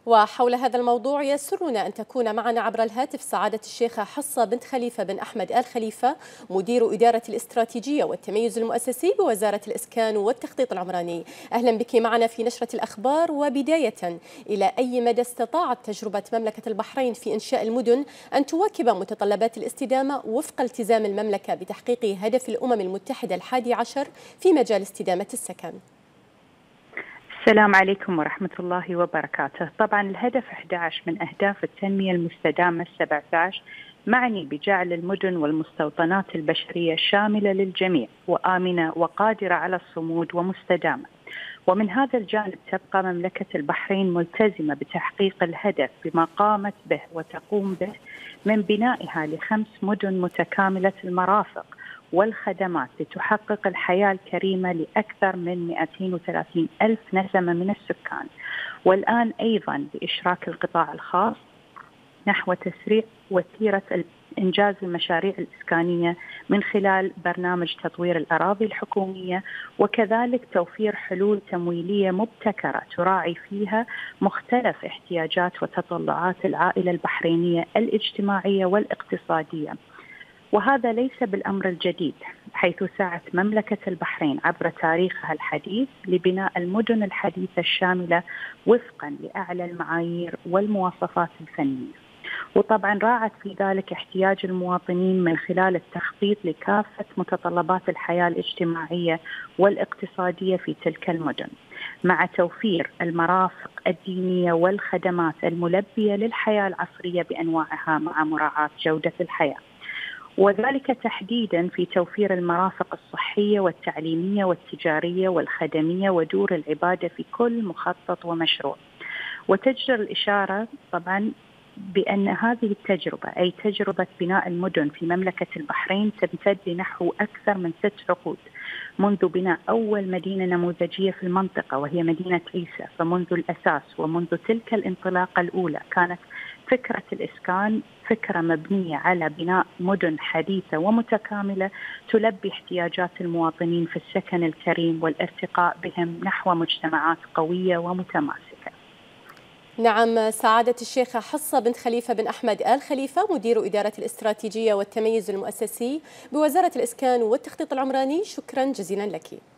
وحول هذا الموضوع يسرنا أن تكون معنا عبر الهاتف سعادة الشيخة حصة بنت خليفة بن أحمد آل خليفة، مدير إدارة الاستراتيجية والتميز المؤسسي بوزارة الإسكان والتخطيط العمراني. أهلا بك معنا في نشرة الأخبار. وبداية، إلى أي مدى استطاعت تجربة مملكة البحرين في إنشاء المدن أن تواكب متطلبات الاستدامة وفق التزام المملكة بتحقيق هدف الأمم المتحدة 11 في مجال استدامة السكن؟ السلام عليكم ورحمة الله وبركاته. طبعا الهدف 11 من أهداف التنمية المستدامة 17 معني بجعل المدن والمستوطنات البشرية شاملة للجميع وآمنة وقادرة على الصمود ومستدامة. ومن هذا الجانب تبقى مملكة البحرين ملتزمة بتحقيق الهدف بما قامت به وتقوم به من بنائها ل5 مدن متكاملة المرافق والخدمات لتحقق الحياة الكريمة لأكثر من 230 ألف نسمة من السكان، والآن أيضا بإشراك القطاع الخاص نحو تسريع وتيرة إنجاز المشاريع الإسكانية من خلال برنامج تطوير الأراضي الحكومية، وكذلك توفير حلول تمويلية مبتكرة تراعي فيها مختلف احتياجات وتطلعات العائلة البحرينية الاجتماعية والاقتصادية. وهذا ليس بالأمر الجديد، حيث سعت مملكة البحرين عبر تاريخها الحديث لبناء المدن الحديثة الشاملة وفقا لأعلى المعايير والمواصفات الفنية، وطبعا راعت في ذلك احتياج المواطنين من خلال التخطيط لكافة متطلبات الحياة الاجتماعية والاقتصادية في تلك المدن، مع توفير المرافق الدينية والخدمات الملبية للحياة العصرية بأنواعها مع مراعاة جودة الحياة، وذلك تحديدا في توفير المرافق الصحية والتعليمية والتجارية والخدمية ودور العبادة في كل مخطط ومشروع. وتجدر الإشارة طبعا بأن هذه التجربة أي تجربة بناء المدن في مملكة البحرين تمتد لنحو أكثر من 6 عقود، منذ بناء أول مدينة نموذجية في المنطقة وهي مدينة عيسى. فمنذ الأساس ومنذ تلك الانطلاقة الأولى كانت فكرة الإسكان فكرة مبنية على بناء مدن حديثة ومتكاملة تلبي احتياجات المواطنين في السكن الكريم والارتقاء بهم نحو مجتمعات قوية ومتماسكة. نعم، سعادة الشيخة حصة بنت خليفة بن أحمد آل خليفة، مدير إدارة الاستراتيجية والتميز المؤسسي بوزارة الإسكان والتخطيط العمراني، شكرا جزيلا لك.